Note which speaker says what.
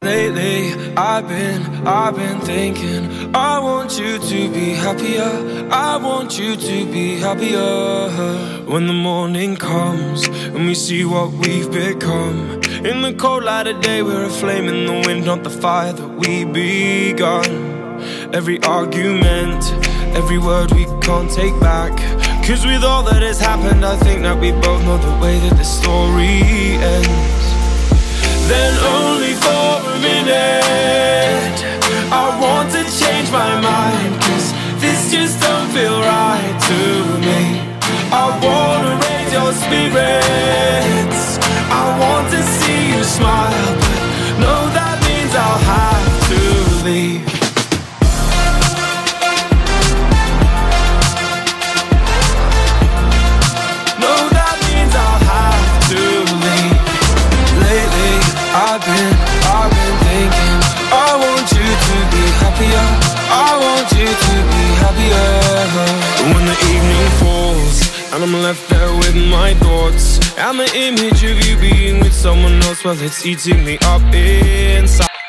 Speaker 1: Lately, I've been thinking, I want you to be happier, I want you to be happier. When the morning comes and we see what we've become, in the cold light of day we're a flame in the wind, not the fire that we begun. Every argument, every word we can't take back, 'cause with all that has happened I think that we both know the way that the story ends. Then only for a minute I want to change my mind, 'cause this just don't feel right to me. I wanna raise your spirits, I want to see you smile, but no, that means I'll have to leave. No, that means I'll have to leave. Lately, I've been thinking, I want you to be happier, I want you to be happier. When the evening falls and I'm left there with my thoughts, and the image of you being with someone else, well, it's eating me up inside.